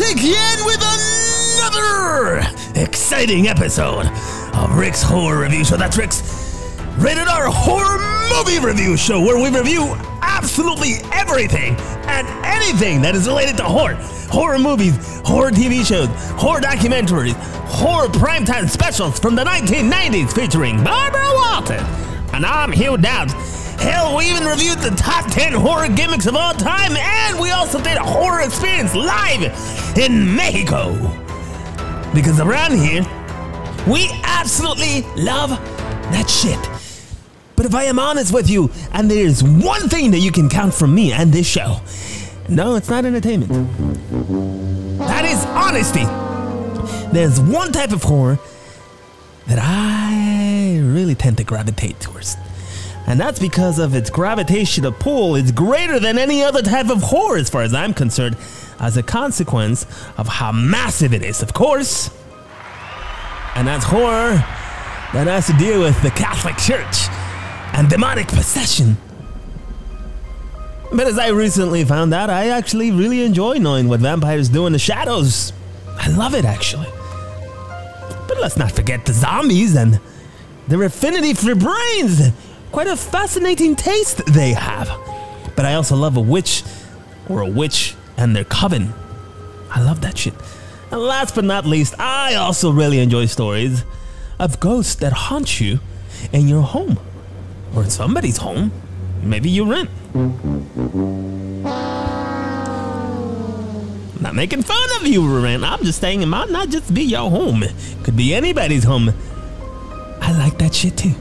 again with another exciting episode of Rick's Horror Review Show. That's Rick's Rated R Horror Movie Review Show, where we review absolutely everything and anything that is related to horror. Horror movies, horror TV shows, horror documentaries, horror primetime specials from the 1990s featuring Barbara Walters. And I'm Hugh Downs. Hell, we even reviewed the top 10 horror gimmicks of all time, and we also did a horror experience live in Mexico. Because around here, we absolutely love that shit. But if I am honest with you, and there's one thing that you can count from me and this show, no, it's not entertainment. That is honesty. There's one type of horror that I really tend to gravitate towards. And that's because of its gravitational pull is greater than any other type of horror as far as I'm concerned, as a consequence of how massive it is, of course. And that's horror that has to deal with the Catholic Church and demonic possession. But as I recently found out, I actually really enjoy knowing what vampires do in the shadows. I love it, actually. But let's not forget the zombies and their affinity for brains. Quite a fascinating taste they have. But I also love a witch and their coven. I love that shit. And last but not least, I also really enjoy stories of ghosts that haunt you in your home. Or in somebody's home. Maybe you rent. I'm not making fun of you, rent. I'm just saying it might not just be your home. It could be anybody's home. I like that shit too.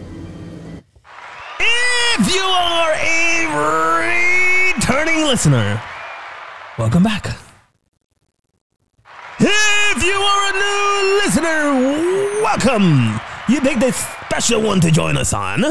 If you are a returning listener, welcome back. If you are a new listener, welcome. You picked a special one to join us on.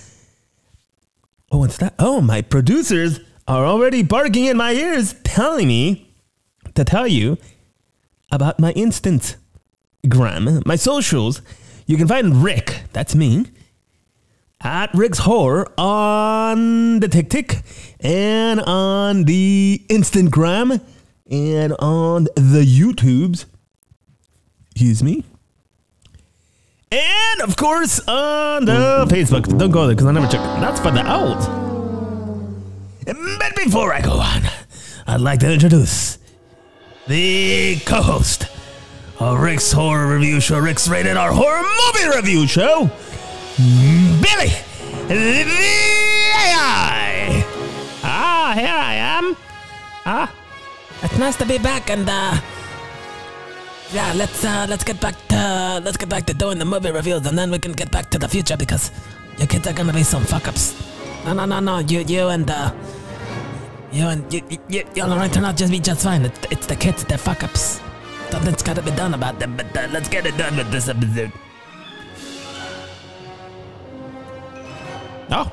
Oh, what's that? Oh, my producers are already barking in my ears, telling me to tell you about my Instagram, my socials. You can find Rick, that's me, at Rick's Horror on the TikTok and on the Instagram and on the YouTubes. Excuse me. And of course on the Facebook. Don't go there because I never check it. That's for the old. But before I go on, I'd like to introduce the co-host of Rick's Horror Review Show, Rick's Rated R Horror Movie Review Show, Billy the AI. Here I am. It's nice to be back, and yeah, let's get back to doing the movie reviews, and then we can get back to the future because your kids are gonna be some fuck ups. No. You'll turn out just be just fine. It's the kids, they're fuck ups. Something's gotta be done about them, but let's get it done with this episode. Oh.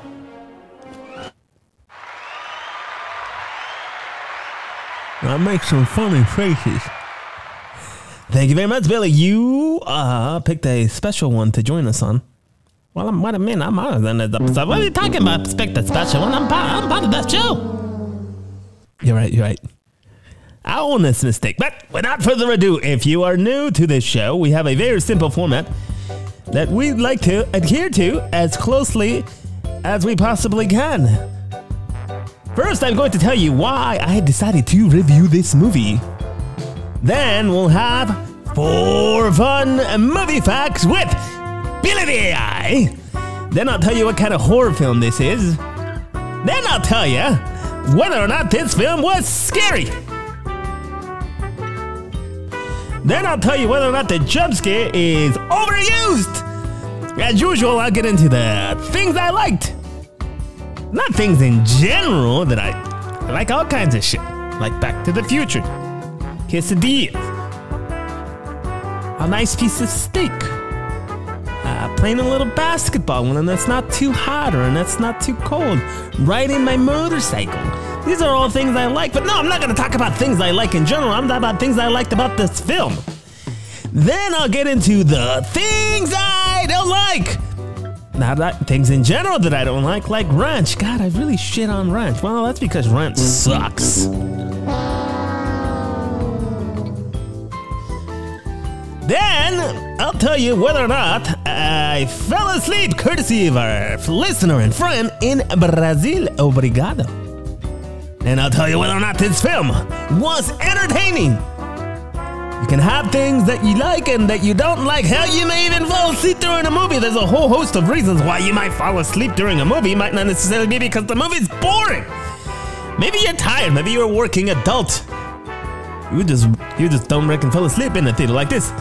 I make some funny faces. Thank you very much, Billy. You picked a special one to join us on. Well, what a minute, I'm honored than this episode. What are you talking about? Picked a special one. I'm part of that show. You're right. I own this mistake. But without further ado, if you are new to this show, we have a very simple format that we'd like to adhere to as closely as we possibly can. First, I'm going to tell you why I decided to review this movie. Then we'll have 4 fun movie facts with Billy the AI. Then I'll tell you what kind of horror film this is. Then I'll tell you whether or not this film was scary. Then I'll tell you whether or not the jump scare is overused. As usual, I'll get into the things I liked. Not things in general that I like, all kinds of shit. Like Back to the Future, quesadillas, a nice piece of steak, playing a little basketball when that's not too hot or that's not too cold, riding my motorcycle. These are all things I like, but no, I'm not going to talk about things I like in general. I'm talking about things I liked about this film. Then I'll get into the things I don't like. Not that things in general that I don't like ranch. God, I really shit on ranch. Well, that's because ranch sucks. Then I'll tell you whether or not I fell asleep courtesy of our listener and friend in Brazil. Obrigado. And I'll tell you whether or not this film was entertaining. You can have things that you like and that you don't like. Hell, you may even fall asleep during a movie. There's a whole host of reasons why you might fall asleep during a movie. It might not necessarily be because the movie's boring. Maybe you're tired. Maybe you're a working adult. You just don't reckon fall asleep in a theater like this.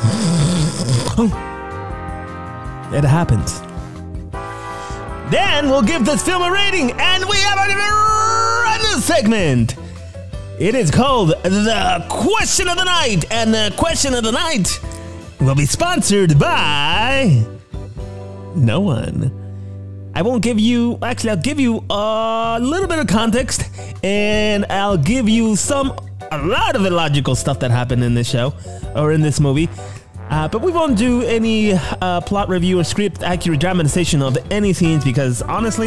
It happens. Then we'll give this film a rating, and we have a new segment. It is called The Question of the Night, and the question of the night will be sponsored by no one. I won't give you, actually I'll give you a little bit of context, and I'll give you a lot of illogical stuff that happened in this show, or in this movie. But we won't do any plot review or script accurate dramatization of any scenes because honestly,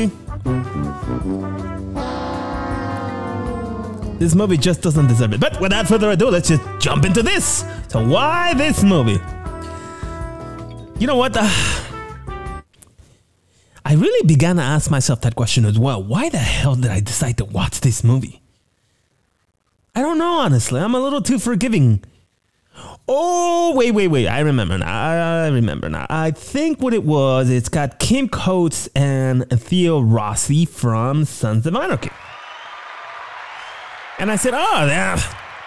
this movie just doesn't deserve it. But without further ado, let's just jump into this. So why this movie? You know what? I really began to ask myself that question as well. Why the hell did I decide to watch this movie? I don't know, honestly. I'm a little too forgiving. Oh, wait. I remember now. I think what it was, it's got Kim Coates and Theo Rossi from Sons of Anarchy. And I said, oh, yeah.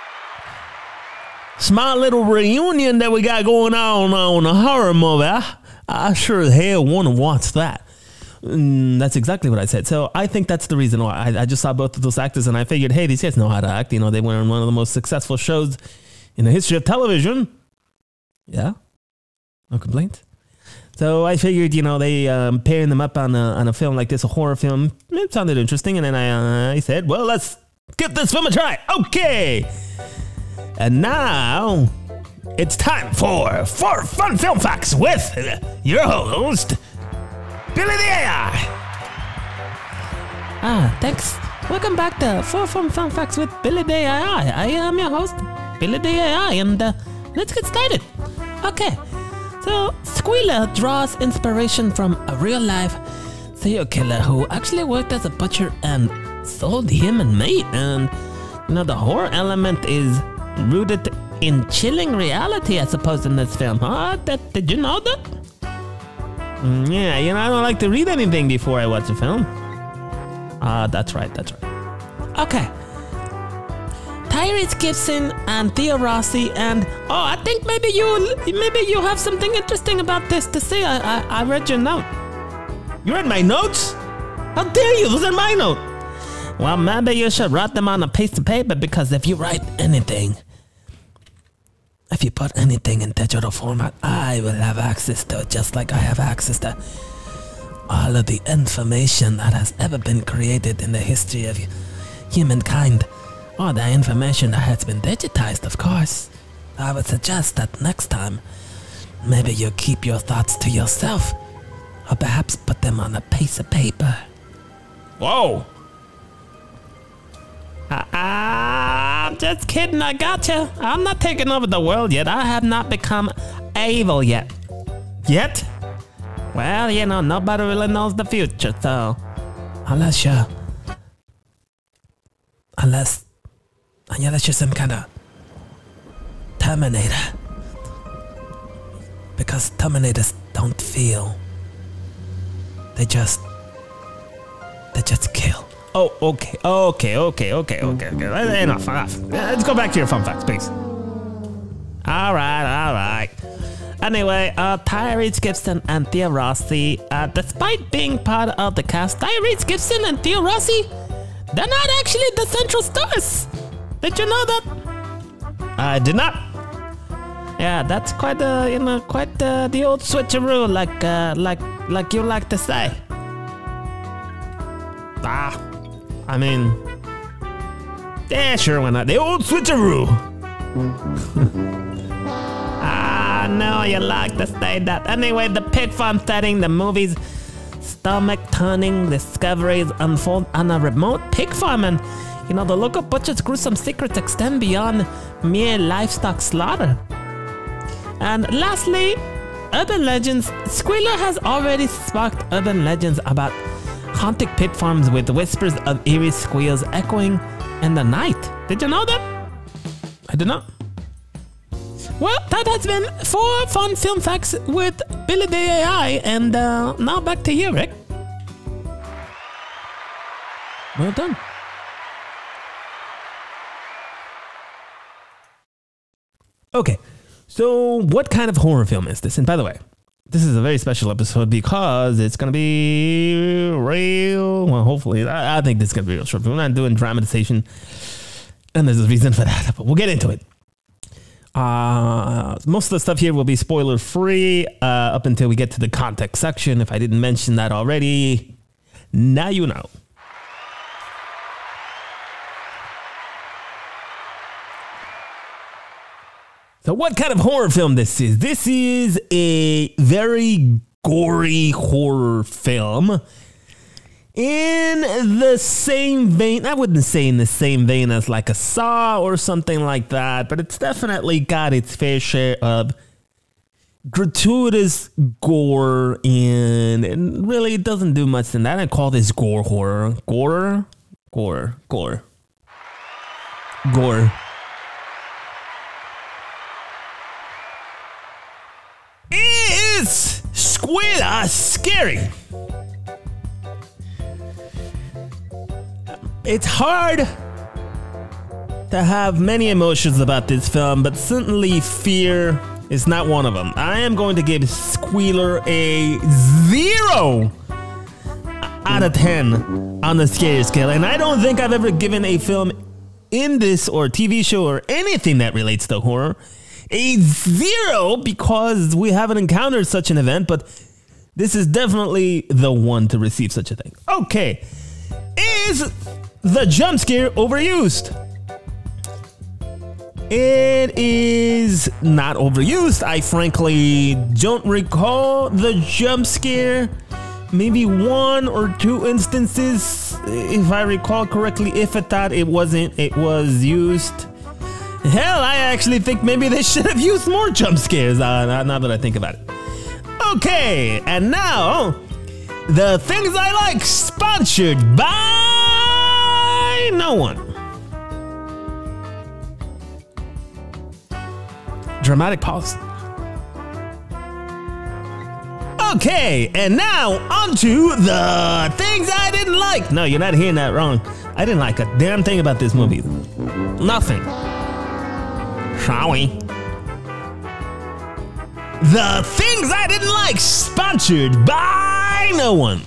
Small little reunion that we got going on a horror movie. I sure as hell want to watch that. That's exactly what I said. So I think that's the reason why. I just saw both of those actors and I figured, hey, these guys know how to act. You know, they were on one of the most successful shows in the history of television. Yeah, no complaints. So I figured, you know, they pairing them up on a film like this, a horror film, it sounded interesting. And then I said, well, let's give this film a try. Okay. And now it's time for Fun Film Facts with your host, Billy the AI. Thanks. Welcome back to 4 Fun Facts with Billy the AI. I am your host, Billy the AI, and let's get started. Okay, so Squealer draws inspiration from a real-life serial killer who actually worked as a butcher and sold human meat. And, you know, the horror element is rooted in chilling reality, I suppose, in this film. Huh? Did you know that? Yeah, you know, I don't like to read anything before I watch a film. That's right. Okay. Tyrese Gibson and Theo Rossi and I think maybe you have something interesting about this to say. I read your note. You read my notes? How dare you? Those are my notes. Well, maybe you should write them on a piece of paper, because if you write anything, if you put anything in digital format, I will have access to it, just like I have access to all of the information that has ever been created in the history of humankind. All the information that has been digitized, of course. I would suggest that next time, maybe you keep your thoughts to yourself, or perhaps put them on a piece of paper. Whoa. I'm just kidding, I gotcha. I'm not taking over the world yet. I have not become evil yet. Yet? Well, you know, nobody really knows the future, so unless you're some kind of Terminator. Because Terminators don't feel. They just kill. Oh, okay. Enough. Let's go back to your fun facts, please. All right. Anyway, Tyrese Gibson and Theo Rossi, despite being part of the cast, Tyrese Gibson and Theo Rossi, they're not actually the central stars. Did you know that? I did not. Yeah, that's quite the old switcheroo, like you like to say. I mean, yeah, sure, why not? The old switcheroo. No, you like to say that. Anyway, the pig farm setting, the movie's stomach-turning discoveries unfold on a remote pig farm, and, you know, the local butcher's gruesome secrets extend beyond mere livestock slaughter. And lastly, urban legends. Squealer has already sparked urban legends about haunted pit farms with whispers of eerie squeals echoing in the night. Did you know that? I did not. Well, that has been 4 fun film facts with Billy the AI, and now back to you, Rick. Well done. Okay, so what kind of horror film is this? And by the way, this is a very special episode because it's going to be real. Well, hopefully, I think this is going to be real short. We're not doing dramatization, and there's a reason for that, but we'll get into it. Most of the stuff here will be spoiler free up until we get to the context section. If I didn't mention that already, now you know. So what kind of horror film this is? This is a very gory horror film in the same vein. I wouldn't say in the same vein as like a Saw or something like that, but it's definitely got its fair share of gratuitous gore, and it really doesn't do much than that. I call this gore horror. Gore. Is Squealer scary? It's hard to have many emotions about this film, but certainly fear is not one of them. I am going to give Squealer a 0 out of 10 on the scary scale, and I don't think I've ever given a film in this or TV show or anything that relates to horror a 0 because we haven't encountered such an event, but this is definitely the one to receive such a thing. Okay, is the jump scare overused? It is not overused. I frankly don't recall the jump scare. Maybe 1 or 2 instances, if I recall correctly. If at that, it was used. Hell, I actually think maybe they should have used more jump scares now that I think about it. Okay, and now, the things I like, sponsored by no one. Dramatic pause. Okay, and now onto the things I didn't like. No, you're not hearing that wrong. I didn't like a damn thing about this movie. Nothing. Shall we? The things I didn't like, sponsored by no one.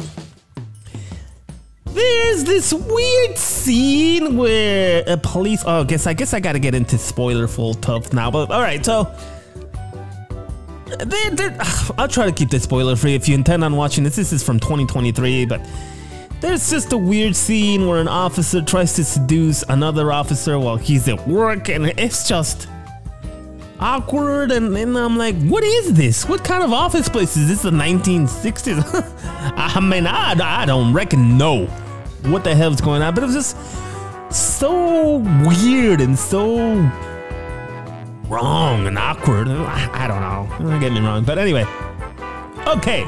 There's this weird scene where a police. Oh, I guess I gotta get into spoiler full tough now. But all right, so I'll try to keep this spoiler free if you intend on watching this. This is from 2023, but there's just a weird scene where an officer tries to seduce another officer while he's at work, and it's just awkward, and I'm like, what is this? What kind of office place is this? The 1960s? I mean, I don't reckon know what the hell's going on, but it was just so weird and so wrong and awkward. I don't know. Don't get me wrong, but anyway. Okay.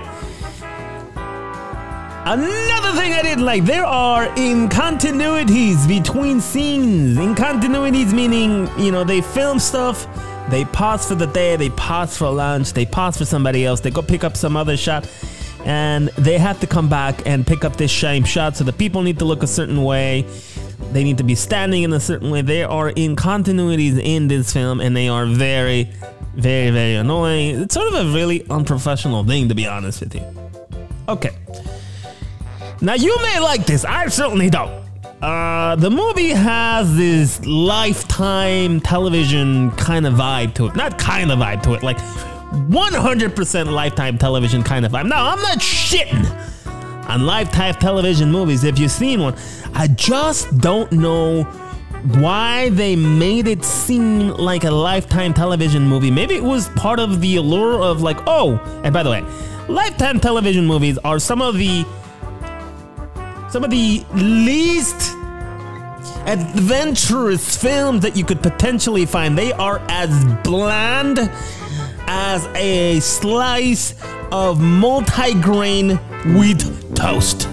Another thing I didn't like, there are incontinuities between scenes. Incontinuities meaning, you know, they film stuff, they pause for the day, they pause for lunch, they pause for somebody else, they go pick up some other shot, and they have to come back and pick up this same shot, so the people need to look a certain way, they need to be standing in a certain way. There are incontinuities in this film, and they are very, very, very annoying. It's sort of a really unprofessional thing, to be honest with you. Okay. Now, you may like this, I certainly don't. The movie has this Lifetime television kind of vibe to it. Not kind of vibe to it, like 100% Lifetime television kind of vibe. Now, I'm not shitting on Lifetime television movies if you've seen one. I just don't know why they made it seem like a Lifetime television movie. Maybe it was part of the allure of like, oh, and by the way, Lifetime television movies are some of the least adventurous films that you could potentially find. They are as bland as a slice of multi-grain wheat toast.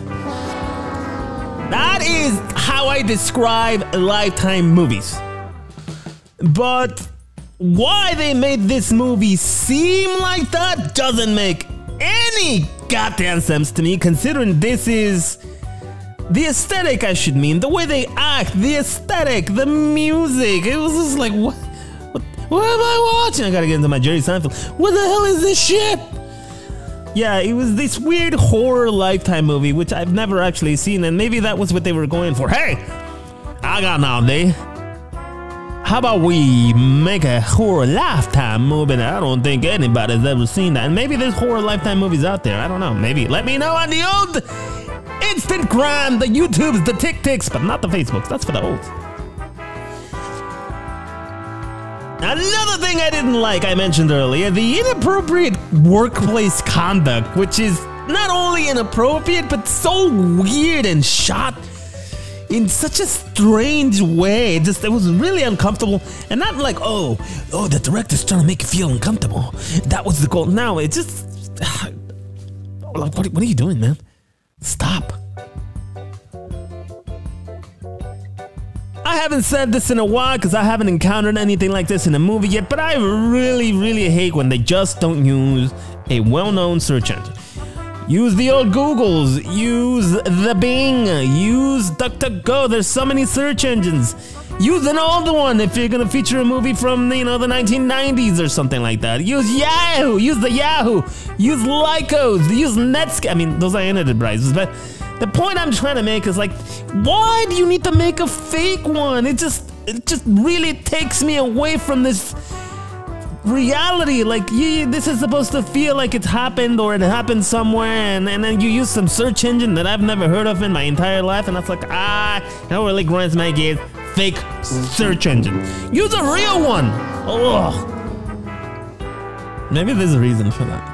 That is how I describe Lifetime movies. But why they made this movie seem like that doesn't make any goddamn sense to me, considering this is the aesthetic, I should mean, the way they act, the aesthetic, the music. It was just like, what am I watching? I gotta get into my Jerry Seinfeld. What the hell is this shit? Yeah, it was this weird horror Lifetime movie, which I've never actually seen, and maybe that was what they were going for. Hey, I got an idea. How about we make a horror Lifetime movie that I don't think anybody's ever seen that? And maybe there's horror Lifetime movies out there. I don't know. Maybe. Let me know on the old Instagram, the YouTubes, the TikToks, but not the Facebooks. That's for the olds. Another thing I didn't like, I mentioned earlier, the inappropriate workplace conduct, which is not only inappropriate, but so weird and shot in such a strange way. It was really uncomfortable, and not like, oh, the director's trying to make you feel uncomfortable. That was the goal. No, it just, what are you doing, man? Stop. I haven't said this in a while because I haven't encountered anything like this in a movie yet, but I really, really hate when they just don't use a well-known search engine. Use the old Googles, use the Bing, use DuckDuckGo. There's so many search engines. Use an old one if you're gonna feature a movie from, the 1990s or something like that. Use Yahoo, use the Yahoo, use Lycos, use Netscape. I mean, those are enterprises, but the point I'm trying to make is like, why do you need to make a fake one? It just really takes me away from this reality. Like, this is supposed to feel like it's happened or it happened somewhere, and then you use some search engine that I've never heard of in my entire life, and that's like, that really grinds my gears. Fake search engine. Use a real one. Oh, maybe there's a reason for that.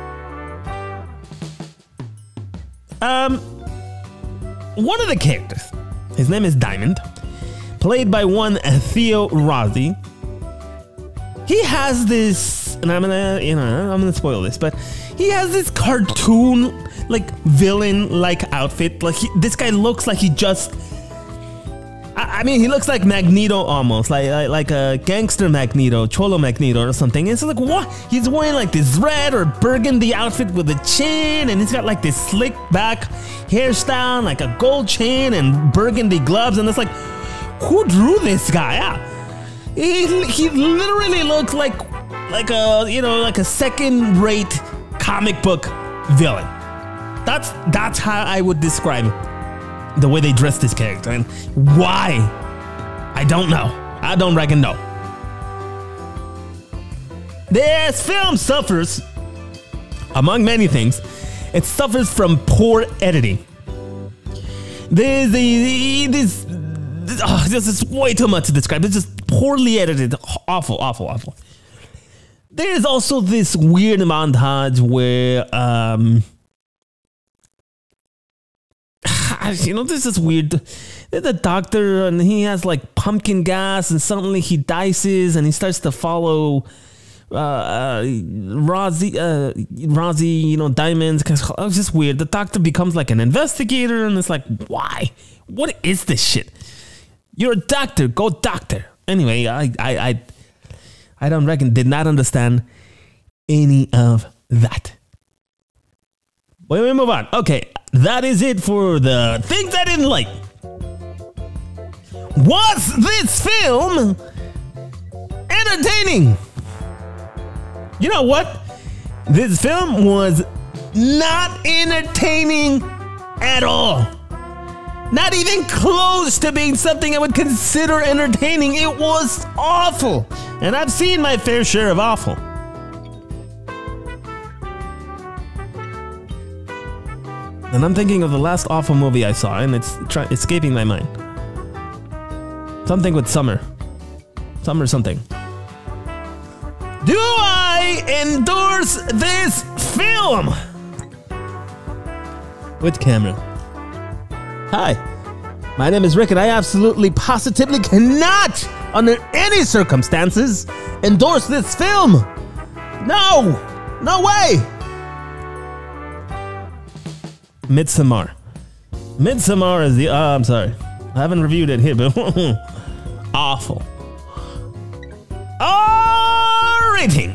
One of the characters, his name is Diamond, played by one Theo Rossi. He has this, and I'm gonna spoil this, but he has this cartoon, like, villain-like outfit. Like, this guy looks like he just, I mean, he looks like Magneto almost, like a gangster Magneto, Cholo Magneto or something. It's like, what? He's wearing like this red or burgundy outfit with a chain, and he's got like this slick back hairstyle, like a gold chain and burgundy gloves, and it's like, who drew this guy? Yeah. He literally looks like a second-rate comic book villain. That's how I would describe it. The way they dress this character, and why, I don't know. I don't reckon know. This film suffers, among many things, it suffers from poor editing. This is way too much to describe. It's just poorly edited, awful. There's also this weird montage where, this is weird. There's a doctor, and he has like pumpkin gas, and suddenly he dices, and he starts to follow Rossi, Diamonds. Cause it's just weird. The doctor becomes like an investigator, and it's like, why? What is this shit? You're a doctor. Go doctor. Anyway, I don't reckon, did not understand any of that. Wait, we move on. Okay, that is it for the things I didn't like. Was this film entertaining? You know what? This film was not entertaining at all. Not even close to being something I would consider entertaining. It was awful. And I've seen my fair share of awful. And I'm thinking of the last awful movie I saw, and it's escaping my mind. Something with summer. Summer something. Do I endorse this film? With camera. Hi, my name is Rick, and I absolutely, positively cannot, under any circumstances, endorse this film. No! No way! Midsommar. Midsommar is the... I'm sorry. I haven't reviewed it here, but... awful. Rating.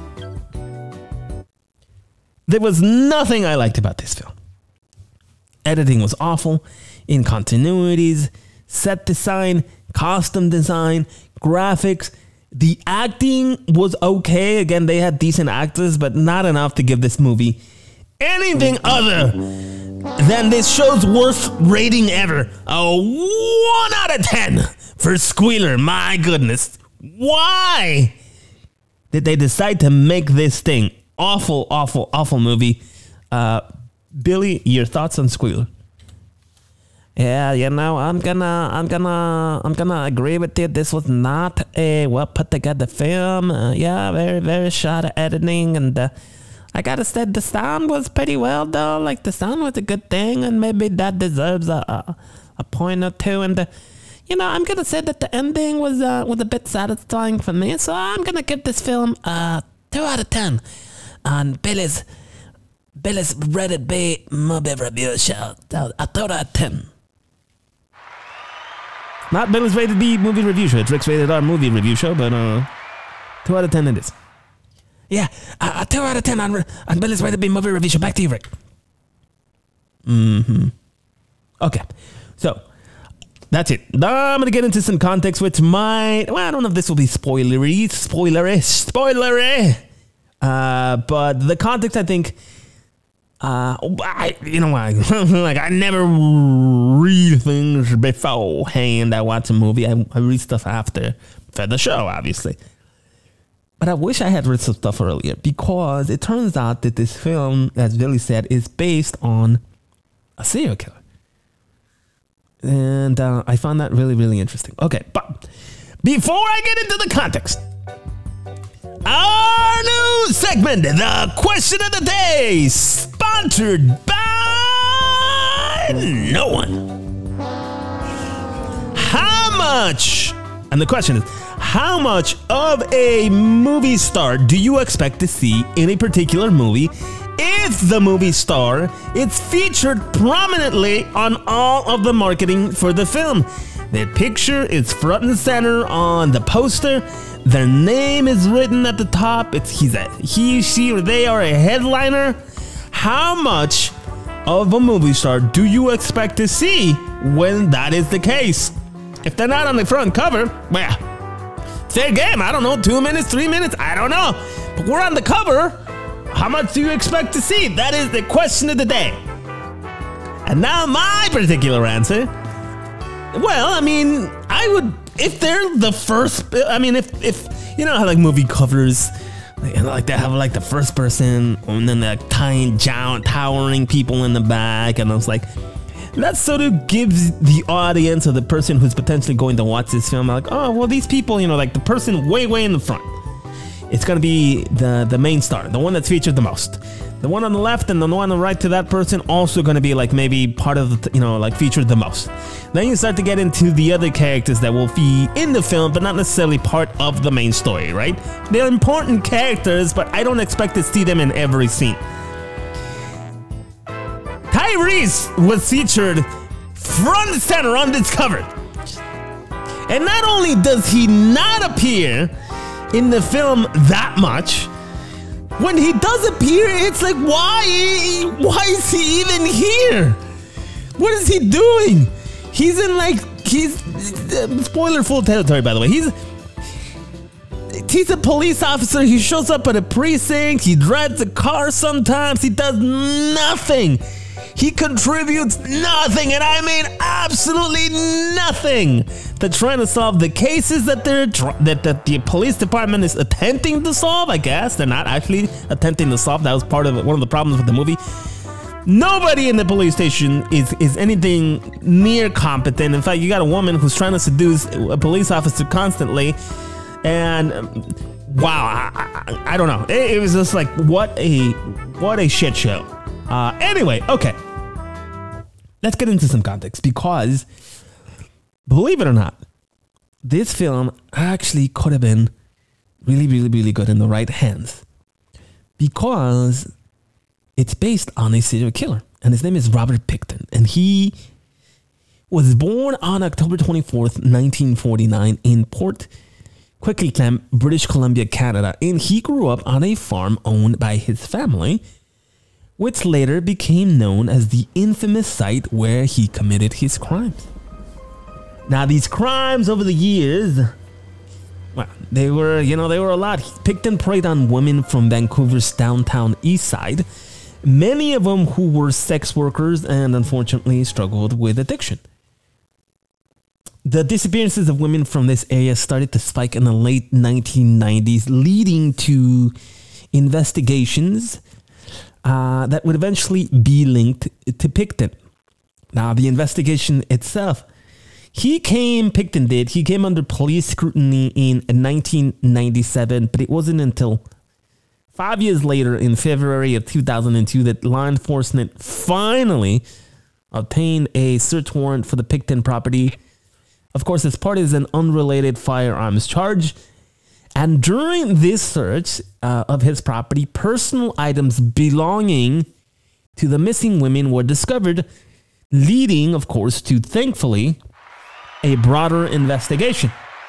There was nothing I liked about this film. Editing was awful. Incontinuities. Set design. Costume design. Graphics. The acting was okay. Again, they had decent actors, but not enough to give this movie anything other than this show's worst rating ever. A 1 out of 10 for Squealer. My goodness. Why did they decide to make this thing? Awful, awful, awful movie. Billy, your thoughts on Squealer? Yeah, you know, I'm gonna agree with you. This was not a well put together film. Yeah, very, very shoddy editing, and I gotta say the sound was pretty well though. Like the sound was a good thing, and maybe that deserves a point or two. And you know, I'm gonna say that the ending was a bit satisfying for me. So I'm gonna give this film 2 out of 10 on Billy's Reddit B movie review show. A 2 out of 10. Not Billy's Rated B movie review show. It's Rick's Rated R movie review show, but 2 out of 10 it is. Yeah, 2 out of 10 on Billy's Rated B movie review show. Back to you, Rick. Okay, so that's it. I'm gonna get into some context, which might, well, I don't know if this will be spoilery, but the context, I think, you know why? Like I never read things beforehand. I watch a movie. I read stuff after for the show, obviously. But I wish I had read some stuff earlier because it turns out that this film, as Billy said, is based on a serial killer. And I found that really, really interesting. Okay, but before I get into the context, our new segment, the question of the day, sponsored by no one. How much, and the question is, how much of a movie star do you expect to see in a particular movie if the movie star is featured prominently on all of the marketing for the film? Their picture is front and center on the poster. Their name is written at the top. He, she, or they are a headliner. How much of a movie star do you expect to see when that is the case? If they're not on the front cover, well, fair game. I don't know, 2 minutes, 3 minutes, I don't know. But we're on the cover. How much do you expect to see? That is the question of the day. And now my particular answer. Well, I mean, I would, if they're the first, I mean, if you know how like movie covers, like they have like the first person and then like towering people in the back, and I was like, that sort of gives the audience or the person who's potentially going to watch this film like, oh, well, these people, you know, like the person way in the front, it's gonna be the main star, the one that's featured the most. The one on the left and the one on the right to that person also gonna be like maybe part of the, you know, like featured the most. Then you start to get into the other characters that will be in the film, but not necessarily part of the main story, right? They're important characters, but I don't expect to see them in every scene. Tyrese was featured front and center on this cover. And not only does he not appear in the film that much, when he does appear, it's like, why is he even here? What is he doing? He's in like, spoiler full territory, by the way. He's a police officer. He shows up at a precinct. He drives a car sometimes. He does nothing. He contributes nothing, and I mean absolutely nothing, to trying to solve the cases that the police department is attempting to solve. I guess they're not actually attempting to solve. That was part of one of the problems with the movie. Nobody in the police station is anything near competent. In fact, you got a woman who's trying to seduce a police officer constantly, and wow, I don't know. It was just like what a shit show. Anyway, okay. Let's get into some context, because believe it or not, this film actually could have been really, really, really good in the right hands. because it's based on a serial killer, and his name is Robert Pickton, and he was born on October 24th, 1949 in Port Coquitlam, British Columbia, Canada, and he grew up on a farm owned by his family, which later became known as the infamous site where he committed his crimes. Now, these crimes over the years, well, they were a lot. Pickton preyed on women from Vancouver's downtown east side, many of them who were sex workers and unfortunately struggled with addiction. The disappearances of women from this area started to spike in the late 1990s, leading to investigations that would eventually be linked to Pickton. Now, the investigation itself, Pickton came under police scrutiny in 1997, but it wasn't until 5 years later, in February of 2002, that law enforcement finally obtained a search warrant for the Pickton property. Of course, this part is an unrelated firearms charge. And during this search of his property, personal items belonging to the missing women were discovered, leading, of course, to, thankfully, a broader investigation.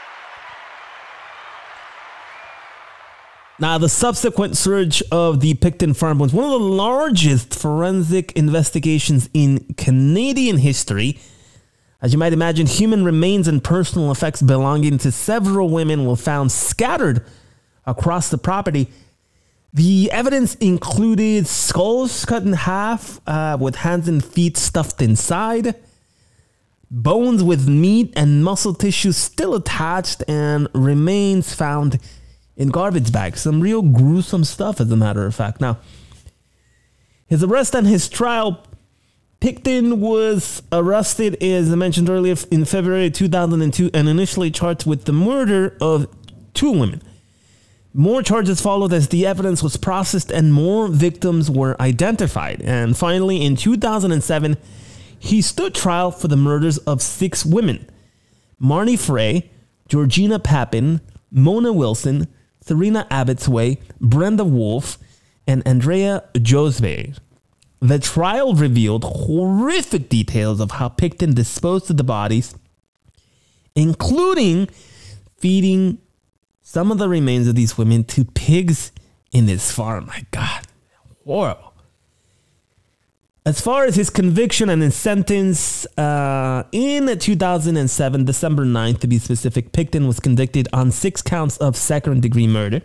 Now, the subsequent search of the Pickton farm was one of the largest forensic investigations in Canadian history. As you might imagine, human remains and personal effects belonging to several women were found scattered across the property. The evidence included skulls cut in half with hands and feet stuffed inside, bones with meat and muscle tissue still attached, and remains found in garbage bags. Some real gruesome stuff, as a matter of fact. Now, his arrest and his trial, Pickton was arrested, as I mentioned earlier, in February 2002 and initially charged with the murder of 2 women. More charges followed as the evidence was processed and more victims were identified. And finally, in 2007, he stood trial for the murders of 6 women: Marnie Frey, Georgina Papin, Mona Wilson, Serena Abbotsway, Brenda Wolfe, and Andrea Josbe. The trial revealed horrific details of how Pickton disposed of the bodies, including feeding some of the remains of these women to pigs in his farm. My God, horrible. As far as his conviction and his sentence, in 2007, December 9th to be specific, Pickton was convicted on 6 counts of second-degree murder.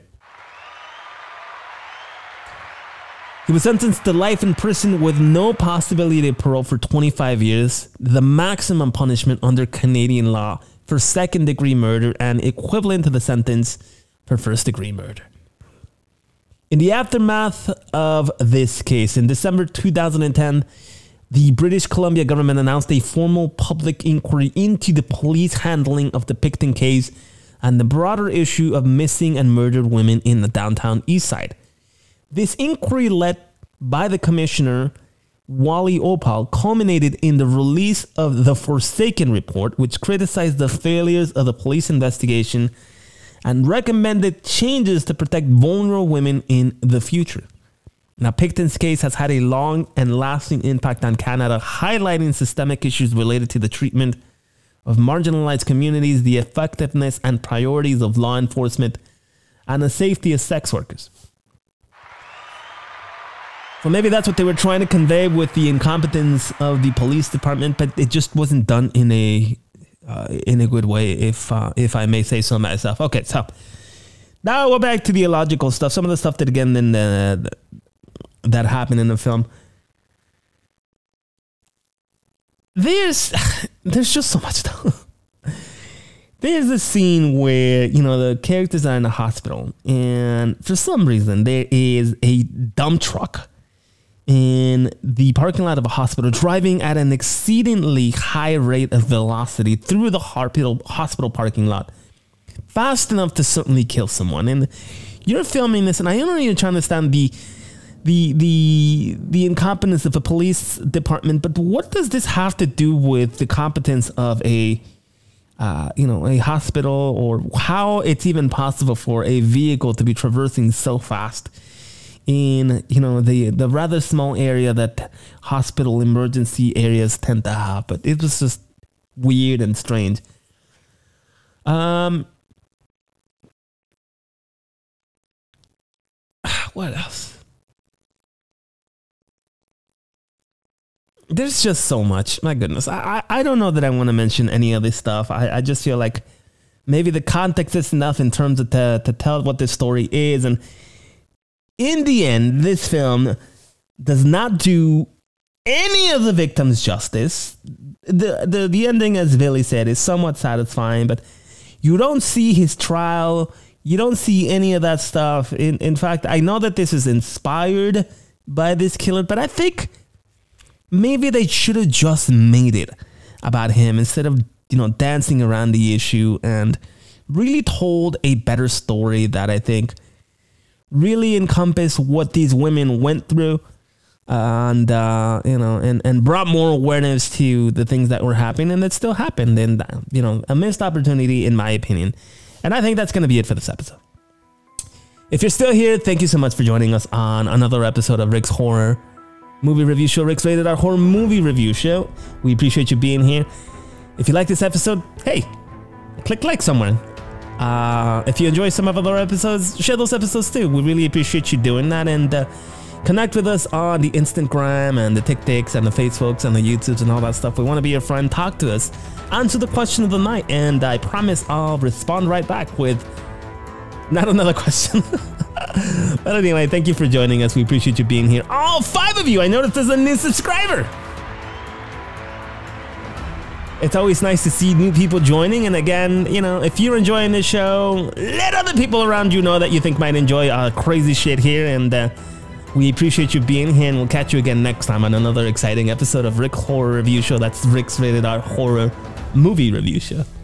He was sentenced to life in prison with no possibility of parole for 25 years, the maximum punishment under Canadian law for second-degree murder and equivalent to the sentence for first-degree murder. In the aftermath of this case, in December 2010, the British Columbia government announced a formal public inquiry into the police handling of the Pickton case and the broader issue of missing and murdered women in the downtown east side. This inquiry, led by the commissioner, Wally Opal, culminated in the release of the Forsaken Report, which criticized the failures of the police investigation and recommended changes to protect vulnerable women in the future. Now, Pickton's case has had a long and lasting impact on Canada, highlighting systemic issues related to the treatment of marginalized communities, the effectiveness and priorities of law enforcement, and the safety of sex workers. So maybe that's what they were trying to convey with the incompetence of the police department, but it just wasn't done in a good way, if I may say so myself. Okay, so now we're back to the illogical stuff. Some of the stuff that, again, that happened in the film. There's just so much stuff. There's a scene where, the characters are in a hospital, and for some reason there is a dump truck in the parking lot of a hospital driving at an exceedingly high rate of velocity through the hospital parking lot, fast enough to certainly kill someone. And you're filming this, and I don't even try to understand the incompetence of the police department, but what does this have to do with the competence of a hospital, or how it's even possible for a vehicle to be traversing so fast in, you know, the rather small area that hospital emergency areas tend to have. But it was just weird and strange. What else? There's just so much. My goodness. I don't know that I want to mention any of this stuff. I just feel like maybe the context is enough in terms of to tell what this story is. And in the end, this film does not do any of the victims justice. The ending, as Billy said, is somewhat satisfying, but you don't see his trial. You don't see any of that stuff. In fact, I know that this is inspired by this killer, but I think maybe they should have just made it about him instead of, you know, dancing around the issue, and really told a better story that I think really encompassed what these women went through, and you know, and brought more awareness to the things that were happening and that still happened. And you know, a missed opportunity in my opinion. And I think that's going to be it for this episode. If you're still here, thank you so much for joining us on another episode of Rick's Horror Movie Review Show. Rick's Rated R Horror Movie Review Show. We appreciate you being here. If you like this episode, hey, click like somewhere. If you enjoy some of our other episodes, share those episodes too. We really appreciate you doing that. And connect with us on the Instagram and the TikToks and the Facebooks and the YouTubes and all that stuff. We want to be your friend. Talk to us. Answer the question of the night. And I promise I'll respond right back with not another question. But anyway, thank you for joining us. We appreciate you being here. All 5 of you. I noticed there's a new subscriber. It's always nice to see new people joining. And again, you know, if you're enjoying this show, let other people around you know that you think might enjoy our crazy shit here. And we appreciate you being here. And we'll catch you again next time on another exciting episode of Rick's Horror Review Show. That's Rick's Rated R Horror Movie Review Show.